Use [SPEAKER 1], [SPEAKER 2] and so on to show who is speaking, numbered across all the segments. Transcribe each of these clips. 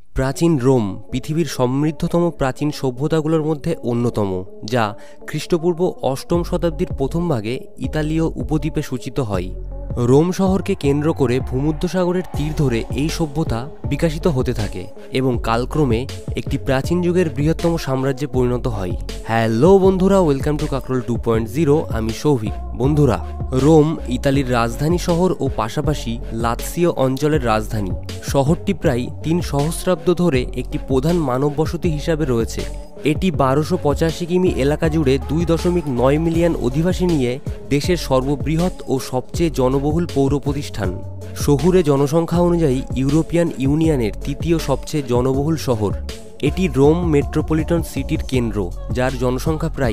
[SPEAKER 1] প্রাচীন রোম পৃথিবীর সমৃদ্ধতম প্রাচীন সভ্যতাগুলোর মধ্যে অন্যতম, যা খ্রিস্টপূর্ব অষ্টম শতাব্দীর প্রথম ভাগে ইতালীয় উপদ্বীপে সূচিত হয়। রোম শহরকে কেন্দ্র করে ভূমধ্যসাগরের তীর ধরে এই সভ্যতা বিকশিত হতে থাকে এবং কালক্রমে একটি প্রাচীন যুগের বৃহত্তম সাম্রাজ্যে পরিণত হয়। হ্যালো বন্ধুরা, ওয়েলকাম টু কাকরোল 2.0। আমি সৌভিক। বন্ধুরা, রোম ইতালির রাজধানী শহর ও পাশাপাশি লাৎসিও অঞ্চলের রাজধানী। শহরটি প্রায় 3 সহস্রাব্দ ধরে একটি প্রধান মানব বসতি হিসাবে রয়েছে। এটি 1285 কিমি এলাকা জুড়ে 2.9 মিলিয়ন অধিবাসী নিয়ে দেশের সর্ববৃহৎ ও সবচেয়ে জনবহুল পৌর প্রতিষ্ঠান। শহুরে জনসংখ্যা অনুযায়ী ইউরোপিয়ান ইউনিয়নের তৃতীয় সবচেয়ে জনবহুল শহর। এটি রোম মেট্রোপলিটন সিটির কেন্দ্র, যার জনসংখ্যা প্রায়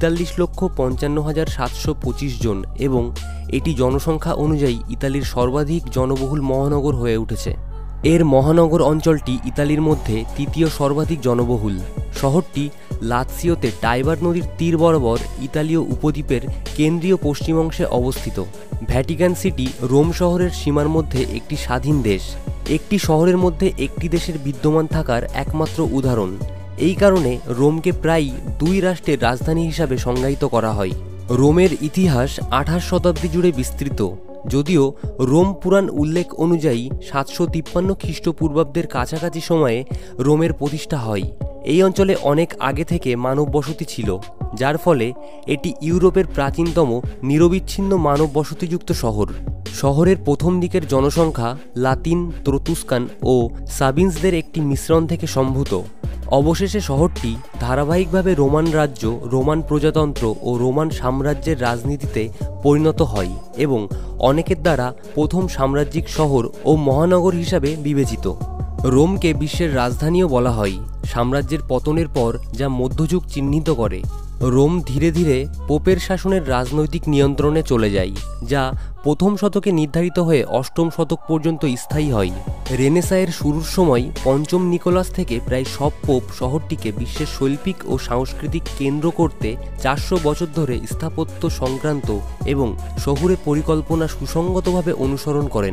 [SPEAKER 1] 43,55,725 জন এবং এটি জনসংখ্যা অনুযায়ী ইতালির সর্বাধিক জনবহুল মহানগর হয়ে উঠেছে। এর মহানগর অঞ্চলটি ইতালির মধ্যে তৃতীয় সর্বাধিক জনবহুল। শহরটি লাৎসিওতে টাইবার নদীর তীর বরাবর ইতালীয় উপদ্বীপের কেন্দ্রীয় পশ্চিম অংশে অবস্থিত। ভ্যাটিকান সিটি রোম শহরের সীমার মধ্যে একটি স্বাধীন দেশ। একটি শহরের মধ্যে একটি দেশের বিদ্যমান থাকার একমাত্র উদাহরণ। এই কারণে রোমকে প্রায়ই 2 রাষ্ট্রের রাজধানী হিসাবে সংজ্ঞায়িত করা হয়। রোমের ইতিহাস 28 শতাব্দী জুড়ে বিস্তৃত। যদিও রোম পুরাণ উল্লেখ অনুযায়ী 753 খ্রিস্টপূর্বাব্দের কাছাকাছি সময়ে রোমের প্রতিষ্ঠা হয়। এই অঞ্চলে অনেক আগে থেকে মানব বসতি ছিল, যার ফলে এটি ইউরোপের প্রাচীনতম নিরবিচ্ছিন্ন মানব বসতিযুক্ত শহর। শহরের প্রথম দিকের জনসংখ্যা লাতিন, ত্রতুস্কান ও সাবিন্সদের একটি মিশ্রণ থেকে সম্ভূত। অবশেষে শহরটি ধারাবাহিকভাবে রোমান রাজ্য, রোমান প্রজাতন্ত্র ও রোমান সাম্রাজ্যের রাজনীতিতে পরিণত হয় এবং অনেকের দ্বারা প্রথম সাম্রাজ্যিক শহর ও মহানগর হিসাবে বিবেচিত। রোমকে বিশ্বের রাজধানীও বলা হয়। সাম্রাজ্যের পতনের পর যা মধ্যযুগ চিহ্নিত করে, রোম ধীরে ধীরে পোপের শাসনের রাজনৈতিক নিয়ন্ত্রণে চলে যায়, যা প্রথম শতকে নির্ধারিত হয়ে অষ্টম শতক পর্যন্ত স্থায়ী হয়। রেনেসাঁয়ের শুরুর সময় পঞ্চম নিকোলাস থেকে প্রায় সব পোপ শহরটিকে বিশ্বের শৈল্পিক ও সাংস্কৃতিক কেন্দ্র করতে 400 বছর ধরে স্থাপত্য সংক্রান্ত এবং শহুরে পরিকল্পনা সুসংগতভাবে অনুসরণ করেন।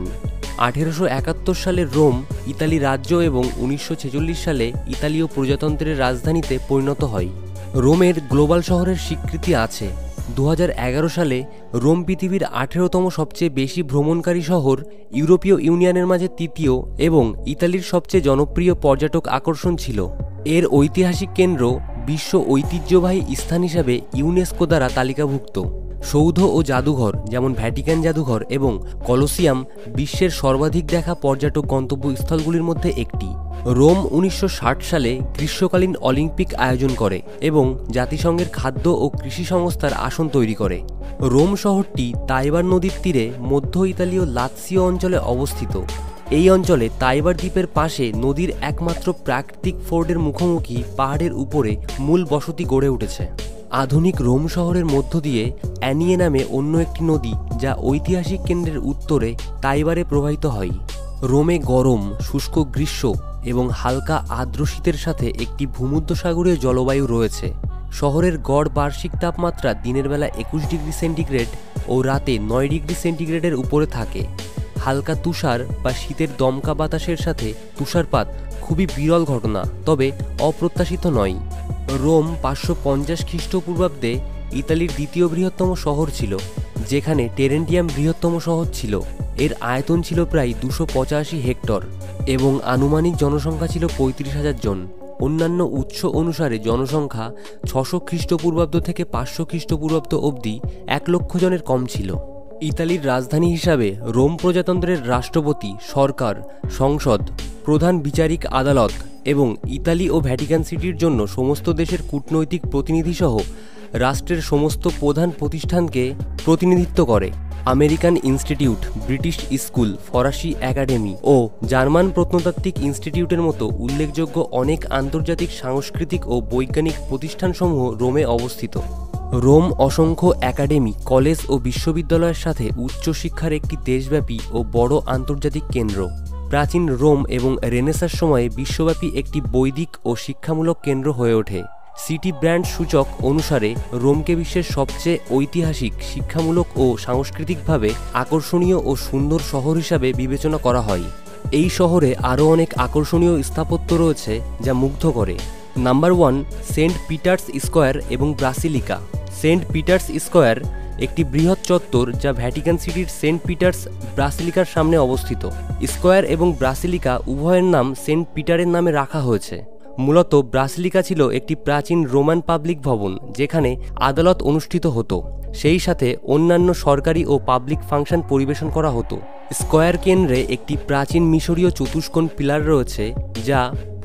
[SPEAKER 1] 1871 সালে রোম ইতালি রাজ্য এবং 1946 সালে ইতালীয় প্রজাতন্ত্রের রাজধানীতে পরিণত হয়। রোমের গ্লোবাল শহরের স্বীকৃতি আছে। 2011 সালে রোম পৃথিবীর 18তম সবচেয়ে বেশি ভ্রমণকারী শহর, ইউরোপীয় ইউনিয়নের মাঝে তৃতীয় এবং ইতালির সবচেয়ে জনপ্রিয় পর্যটক আকর্ষণ ছিল। এর ঐতিহাসিক কেন্দ্র বিশ্ব ঐতিহ্যবাহী স্থান হিসাবে ইউনেস্কো দ্বারা তালিকাভুক্ত। সৌধ ও জাদুঘর যেমন ভ্যাটিকান জাদুঘর এবং কলোসিয়াম বিশ্বের সর্বাধিক দেখা পর্যটক গন্তব্যস্থলগুলির মধ্যে একটি। রোম 1960 সালে গ্রীষ্মকালীন অলিম্পিক আয়োজন করে এবং জাতিসংঘের খাদ্য ও কৃষি সংস্থার আসন তৈরি করে। রোম শহরটি তাইবার নদীর তীরে মধ্য ইতালীয় লাৎসিও অঞ্চলে অবস্থিত। এই অঞ্চলে তাইবার দ্বীপের পাশে নদীর একমাত্র প্রাকৃতিক ফোর্ডের মুখোমুখি পাহাড়ের উপরে মূল বসতি গড়ে উঠেছে। আধুনিক রোম শহরের মধ্য দিয়ে অ্যানিয়ে নামে অন্য একটি নদী, যা ঐতিহাসিক কেন্দ্রের উত্তরে তাইবারে প্রবাহিত হয়। রোমে গরম, শুষ্ক গ্রীষ্ম এবং হালকা আর্দ্র শীতের সাথে একটি ভূমধ্যসাগরীয় জলবায়ু রয়েছে। শহরের গড় বার্ষিক তাপমাত্রা দিনের বেলা 21 ডিগ্রি সেন্টিগ্রেড ও রাতে 9 ডিগ্রি সেন্টিগ্রেডের উপরে থাকে। হালকা তুষার বা শীতের দমকা বাতাসের সাথে তুষারপাত খুবই বিরল ঘটনা, তবে অপ্রত্যাশিত নয়। রোম 550 খ্রিস্টপূর্বাব্দে ইতালির দ্বিতীয় বৃহত্তম শহর ছিল, যেখানে টেরেন্টিয়াম বৃহত্তম শহর ছিল। এর আয়তন ছিল প্রায় 285 হেক্টর এবং আনুমানিক জনসংখ্যা ছিল 35,000 জন। অন্যান্য উৎস অনুসারে জনসংখ্যা 600 খ্রিস্টপূর্বাব্দ থেকে 500 খ্রিস্টপূর্বাব্দ অবধি 1 লক্ষ জনের কম ছিল। ইতালির রাজধানী হিসাবে রোম প্রজাতন্ত্রের রাষ্ট্রপতি, সরকার, সংসদ, প্রধান বিচারিক আদালত এবং ইতালি ও ভ্যাটিকান সিটির জন্য সমস্ত দেশের কূটনৈতিক প্রতিনিধিসহ রাষ্ট্রের সমস্ত প্রধান প্রতিষ্ঠানকে প্রতিনিধিত্ব করে। আমেরিকান ইনস্টিটিউট, ব্রিটিশ স্কুল, ফরাসি একাডেমি ও জার্মান প্রত্নতাত্ত্বিক ইনস্টিটিউটের মতো উল্লেখযোগ্য অনেক আন্তর্জাতিক সাংস্কৃতিক ও বৈজ্ঞানিক প্রতিষ্ঠানসমূহ রোমে অবস্থিত। রোম অসংখ্য একাডেমি, কলেজ ও বিশ্ববিদ্যালয়ের সাথে উচ্চশিক্ষার একটি দেশব্যাপী ও বড় আন্তর্জাতিক কেন্দ্র। প্রাচীন রোম এবং রেনেসাঁর সময়ে বিশ্বব্যাপী একটি বৈদিক ও শিক্ষামূলক কেন্দ্র হয়ে ওঠে। সিটি ব্র্যান্ড সূচক অনুসারে রোমকে বিশ্বের সবচেয়ে ঐতিহাসিক, শিক্ষামূলক ও সাংস্কৃতিকভাবে আকর্ষণীয় ও সুন্দর শহর হিসাবে বিবেচনা করা হয়। এই শহরে আরও অনেক আকর্ষণীয় স্থাপত্য রয়েছে যা মুগ্ধ করে। নাম্বার 1, সেন্ট পিটার্স স্কোয়ার এবং ব্রাসিলিকা। সেন্ট পিটার্স স্কোয়ার একটি বৃহৎ চত্বর যা ভ্যাটিকান সিটির সেন্ট পিটার্স ব্রাসিলিকার সামনে অবস্থিত। স্কোয়ার এবং ব্রাসিলিকা উভয়ের নাম সেন্ট পিটারের নামে রাখা হয়েছে। মূলত ব্রাসিলিকা ছিল একটি প্রাচীন রোমান পাবলিক ভবন যেখানে আদালত অনুষ্ঠিত হতো, সেই সাথে অন্যান্য সরকারি ও পাবলিক ফাংশন পরিবেশন করা হতো। স্কোয়ার কেন্দ্রে একটি প্রাচীন মিশরীয় চতুষ্কোণ পিলার রয়েছে যা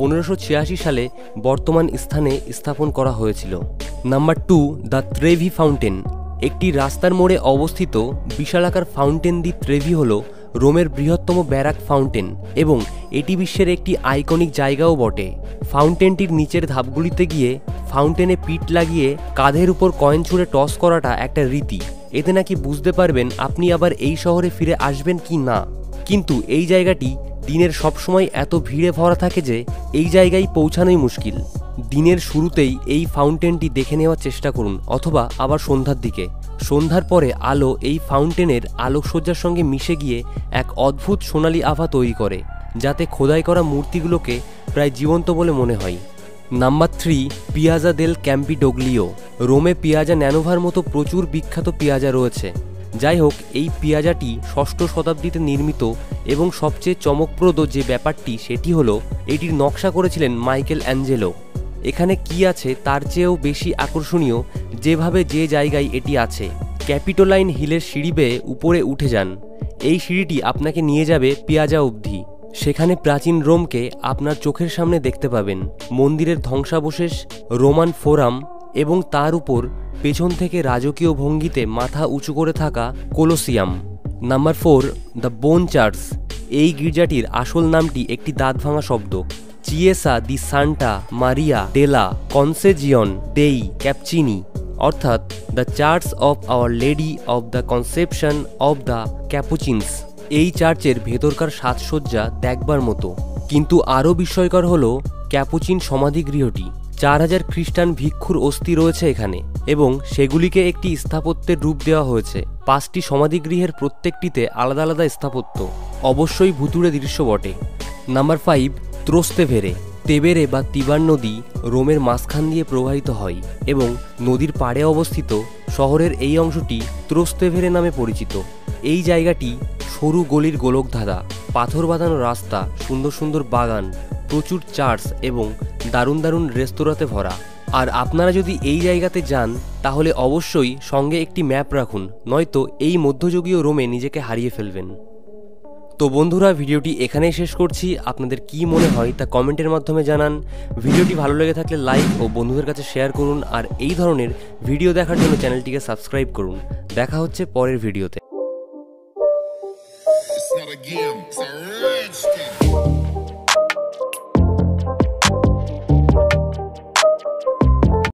[SPEAKER 1] 1586 সালে বর্তমান স্থানে স্থাপন করা হয়েছিল। Number 2, the Trevi fountain. একটি রাস্তার মোড়ে অবস্থিত বিশালাকার ফাউন্টেন দি ট্রেভি হল রোমের বৃহত্তম ব্যারাক ফাউন্টেন এবং এটি বিশ্বের একটি আইকনিক জায়গাও বটে। ফাউন্টেনটির নিচের ধাপগুলিতে গিয়ে ফাউন্টেনে পিঠ লাগিয়ে কাঁধের উপর কয়েন ছুঁড়ে টস করাটা একটা রীতি। এতে নাকি বুঝতে পারবেন আপনি আবার এই শহরে ফিরে আসবেন কি না। কিন্তু এই জায়গাটি দিনের সবসময় এত ভিড়ে ভরা থাকে যে এই জায়গায় পৌঁছানোই মুশকিল। দিনের শুরুতেই এই ফাউন্টেনটি দেখে নেওয়ার চেষ্টা করুন, অথবা আবার সন্ধ্যার দিকে। সন্ধ্যার পরে আলো এই ফাউন্টেনের আলোকসজ্জার সঙ্গে মিশে গিয়ে এক অদ্ভুত সোনালি আভা তৈরি করে, যাতে খোদাই করা মূর্তিগুলোকে প্রায় জীবন্ত বলে মনে হয়। Number 3, Piazza del Campidoglio. রোমে পিয়াজা ন্যানোভার মতো প্রচুর বিখ্যাত পিয়াজা রয়েছে। যাই হোক, এই পিয়াজাটি 6ষ্ঠ শতাব্দীতে নির্মিত এবং সবচেয়ে চমকপ্রদ যে ব্যাপারটি সেটি হলো এটির নকশা করেছিলেন মাইকেল অ্যাঞ্জেলো। এখানে কি আছে তার চেয়েও বেশি আকর্ষণীয় যেভাবে যে জায়গায় এটি আছে। ক্যাপিটোলাইন হিলের সিঁড়ি বেয়ে উপরে উঠে যান। এই সিঁড়িটি আপনাকে নিয়ে যাবে পিয়াজা অবধি। সেখানে প্রাচীন রোমকে আপনার চোখের সামনে দেখতে পাবেন। মন্দিরের ধ্বংসাবশেষ, রোমান ফোরাম এবং তার উপর পেছন থেকে রাজকীয় ভঙ্গিতে মাথা উঁচু করে থাকা Colosseum. Number 4, the bone church. এই গির্জাটির আসল নামটি একটি দাঁত ভাঙা শব্দ, চিয়েসা দি সান্টা মারিয়া ডেলা কনসেজিয়ন ডেই ক্যাপচিনি, অর্থাৎ the church of our lady of the conception of the Capuchins. এই চার্চের ভেতরকার সাজসজ্জা দেখবার মতো, কিন্তু আরও বিস্ময়কর হল ক্যাপুচিন সমাধিগৃহটি। 4000 খ্রিস্টান ভিক্ষুর অস্থি রয়েছে এখানে এবং সেগুলিকে একটি স্থাপত্যের রূপ দেওয়া হয়েছে। 5টি সমাধিগৃহের প্রত্যেকটিতে আলাদা আলাদা স্থাপত্য, অবশ্যই ভুতুড়ে দৃশ্য বটে। নাম্বার 5, ত্রোস্তেভেরে। তেবেরে বা তিবার নদী রোমের মাঝখান দিয়ে প্রবাহিত হয় এবং নদীর পাড়ে অবস্থিত শহরের এই অংশটি ত্রোস্তেভেরে নামে পরিচিত। এই জায়গাটি সরু গলির গোলকধাঁধা, পাথর বাঁধানো রাস্তা, সুন্দর সুন্দর বাগান, প্রচুর চার্চ এবং দারুণ দারুণ রেস্তোরাঁতে ভরা। আর আপনারা যদি এই জায়গাতে যান তাহলে অবশ্যই সঙ্গে একটি ম্যাপ রাখুন, নয়তো এই মধ্যযুগীয় রোমে নিজেকে হারিয়ে ফেলবেন। তো বন্ধুরা, ভিডিওটি এখানেই শেষ করছি। আপনাদের কি মনে হয় তা কমেন্টের মাধ্যমে জানান। ভিডিওটি ভালো লেগে থাকলে লাইক ও বন্ধুদের কাছে শেয়ার করুন, আর এই ধরনের ভিডিও দেখার জন্য চ্যানেলটিকে সাবস্ক্রাইব করুন। দেখা হচ্ছে পরের ভিডিওতে। It's not a game, it's a rich thing.